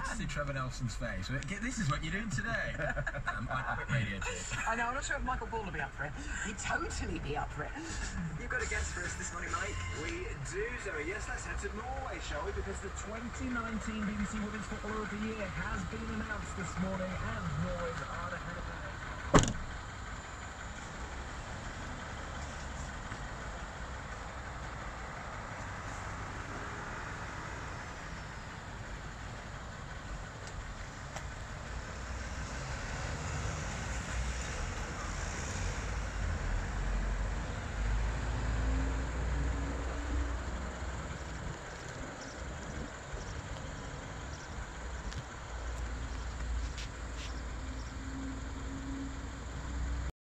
love to see Trevor Nelson's face. This is what you're doing today. I quit radio too. I know, I'm not sure if Michael Ball will be up for it. He'd totally be up for it. You've got a guess for us this morning, Mike? We do, Zoe. Yes, let's head to Norway, shall we? Because the 2019 BBC Women's Footballer of the Year has been announced this morning, and Norway's